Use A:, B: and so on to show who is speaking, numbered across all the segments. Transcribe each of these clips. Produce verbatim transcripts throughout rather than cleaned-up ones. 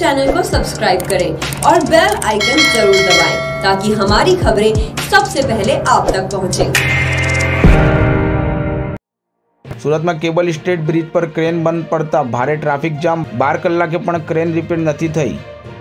A: Channel को subscribe करें और बेल आइकन जरूर दबाएं ताकि हमारी खबरें सबसे पहले आप तक पहुंचे।
B: सूरत में केबल स्टेट ब्रिज पर क्रेन बंद पड़ता भारे ट्राफिक जाम। बार कलाके पण क्रेन रिपेर नहीं थई।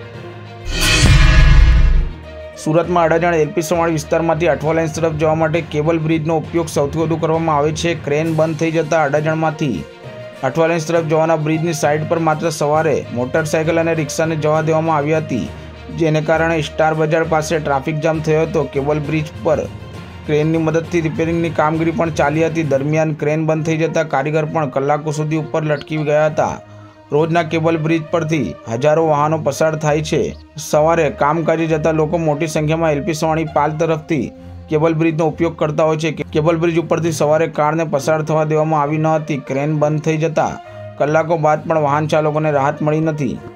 B: सूरत में अडाजण एलपी सवाणी विस्तारमांथी अठवा लाइन तरफ जवा माटे केबल ब्रिजनो उपयोग सौथी वधु करवामां आवे छे। क्रेन बंद थई जता अडाजणमांथी अठवा लाइन तरफ जवाना ब्रिजनी साइड पर मात्र सवारे मोटरसाइकल अने रिक्शाने जवा देवामां आवी हती, जेने कारणे स्टार बजार पासे ट्राफिक जाम थयो हतो। केबल ब्रिज पर क्रेननी मददथी रिपेरिंगनी कामगीरी पण चाली हती। दरमियान क्रेन बंद थई जता कारीगर पण कलाको सुधी उपर लटकी गया हता। रोजना केबल ब्रिज परथी हजारों वाहनों पसार थाय छे। सवारे कामकाजे जता लोको मोटी संख्यामां एलपी सवाणी पाल तरफथी केबल ब्रिजनो उपयोग करता होय छे। केबल ब्रिज उपरथी सवारे कारने पसार थवा देवामां आवी न हती। क्रेन बंद थई जता कलाको बाद पण वाहन चालकोने राहत मळी नथी।